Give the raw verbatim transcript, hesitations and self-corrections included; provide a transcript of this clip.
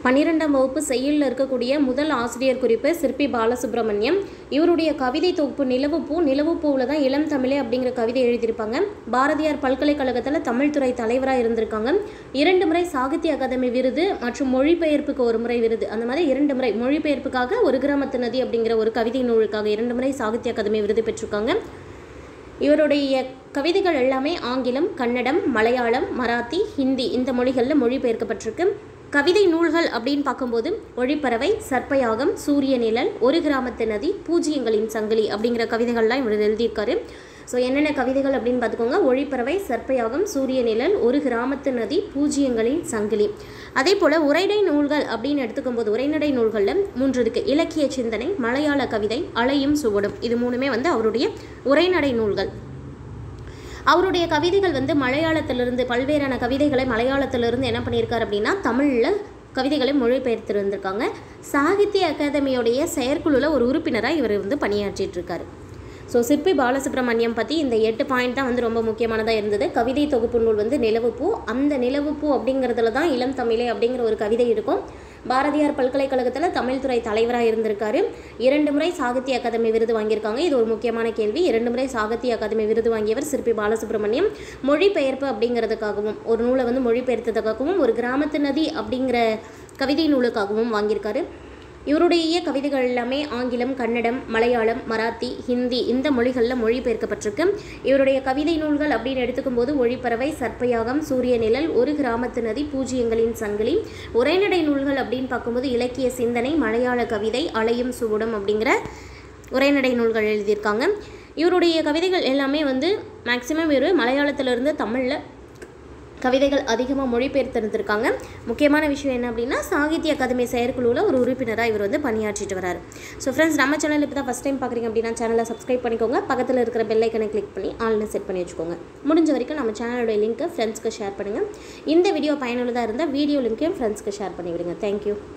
பன்னிரெண்டாம் வகுப்பு செய்யுளில் இருக்கக்கூடிய முதல் ஆசிரியர் குறிப்பு சிற்பி பாலசுப்ரமணியம். இவருடைய கவிதை தொகுப்பு நிலவுப்பூ. நிலவுப்பூவில் தான் இளம் தமிழே அப்படிங்கிற கவிதை எழுதியிருப்பாங்க. பாரதியார் பல்கலைக்கழகத்தில் தமிழ் துறை தலைவராக இருந்திருக்காங்க. இரண்டு முறை சாகித்ய அகாதமி விருது மற்றும் மொழிபெயர்ப்புக்கு ஒரு முறை விருது, அந்த மாதிரி இரண்டு முறை மொழிபெயர்ப்புக்காக ஒரு கிராமத்து நதி அப்படிங்கிற ஒரு கவிதை நூலுக்காக இரண்டு முறை சாகித்ய அகாதமி விருது பெற்றிருக்காங்க. இவருடைய கவிதைகள் எல்லாமே ஆங்கிலம், கன்னடம், மலையாளம், மராத்தி, ஹிந்தி இந்த மொழிகளில் மொழிபெயர்க்கப்பட்டிருக்கு. கவிதை நூல்கள் அப்படின்னு பார்க்கும்போது ஒழிப்பறவை, சர்ப்பயாகம், சூரிய நிழல், ஒரு கிராமத்து நதி, பூஜ்ஜியங்களின் சங்கிலி அப்படிங்கிற கவிதைகள்லாம் இவர் எழுதியிருக்காரு. ஸோ என்னென்ன கவிதைகள் அப்படின்னு பார்த்துக்கோங்க. ஒழிப்பறவை, சர்ப்பயாகம், சூரிய நிழல், ஒரு கிராமத்து நதி, பூஜ்ஜியங்களின் சங்கிலி. அதே போல் உரைநடை நூல்கள் அப்படின்னு எடுத்துக்கும்போது உரைநடை நூல்களில் மூன்று இருக்குது. இலக்கிய சிந்தனை, மலையாள கவிதை, அலையும் சுவடும். இது மூணுமே வந்து அவருடைய உரைநடை நூல்கள். அவருடைய கவிதைகள் வந்து மலையாளத்திலிருந்து பல்வேறான கவிதைகளை மலையாளத்திலிருந்து என்ன பண்ணியிருக்காரு அப்படின்னா தமிழில் கவிதைகளை மொழிபெயர்த்திருந்திருக்காங்க. சாகித்ய அகாதமியோடைய செயற்குழுவில் ஒரு உறுப்பினராக இவர் வந்து பணியாற்றிட்டு இருக்காரு. ஸோ சிற்பி பாலசுப்ரமணியம் பற்றி இந்த எட்டு பாயிண்ட் தான் வந்து ரொம்ப முக்கியமானதாக இருந்தது. கவிதை தொகுப்பு நூல் வந்து நிலவுப்பூ. அந்த நிலவுப்பூ அப்படிங்கிறதுல தான் இளம் தமிழே அப்படிங்கிற ஒரு கவிதை இருக்கும். பாரதியார் பல்கலைக்கழகத்தில் தமிழ் துறை தலைவராக இருந்திருக்காரு. இரண்டு முறை சாகித்ய அகாதமி விருது வாங்கியிருக்காங்க. இது ஒரு முக்கியமான கேள்வி. இரண்டு முறை சாகித்ய அகாதமி விருது வாங்கியவர் சிற்பி பாலசுப்ரமணியம். மொழிபெயர்ப்பு அப்படிங்கிறதுக்காகவும் ஒரு நூலை வந்து மொழிபெயர்த்ததுக்காகவும் ஒரு கிராமத்து நதி அப்படிங்கிற கவிதை நூலுக்காகவும் வாங்கியிருக்காரு. இவருடைய கவிதைகள் எல்லாமே ஆங்கிலம், கன்னடம், மலையாளம், மராத்தி, ஹிந்தி இந்த மொழிகளில் மொழிபெயர்க்கப்பட்டிருக்கு. இவருடைய கவிதை நூல்கள் அப்படின்னு எடுத்துக்கும் போது ஒழிப்பறவை, சர்ப்பயாகம், சூரிய நிழல், ஒரு கிராமத்து நதி, பூஜ்ஜியங்களின் சங்கிலி. உரைநடை நூல்கள் அப்படின்னு பார்க்கும்போது இலக்கிய சிந்தனை, மலையாள கவிதை, அலையும் சுவடும் அப்படிங்கிற உரைநடை நூல்கள் எழுதியிருக்காங்க. இவருடைய கவிதைகள் எல்லாமே வந்து மேக்சிமம் இவர் மலையாளத்திலிருந்து தமிழில் கவிதைகள் அதிகமாக மொழிபெயர்த்திருந்திருக்காங்க. முக்கியமான விஷயம் என்ன அப்படின்னா சாகித்ய அகாதமி செயற்குழுவில் ஒரு உறுப்பினராக இவர் வந்து பணியாற்றிட்டு வராரு. ஸோ ஃப்ரெண்ட்ஸ், நம்ம சேனல் இப்போ தான் ஃபஸ்ட் டைம் பார்க்குறீங்க அப்படின்னா சேனலை சப்ஸ்கிரைப் பண்ணிக்கோங்க. பக்கத்தில் இருக்கிற பெல் ஐக்கனை கிளிக் பண்ணி ஆல்னு செட் பண்ணி வச்சுக்கோங்க. முடிஞ்ச வரைக்கும் நம்ம சேனலோட லிங்க்கை ஃப்ரெண்ட்ஸ்க்கு ஷேர் பண்ணுங்கள். இந்த வீடியோ பயனுள்ளதாக இருந்தால் வீடியோ லிங்க்கையும் ஃப்ரெண்ட்ஸ்க்கு ஷேர் பண்ணிவிடுங்க. தேங்க்யூ.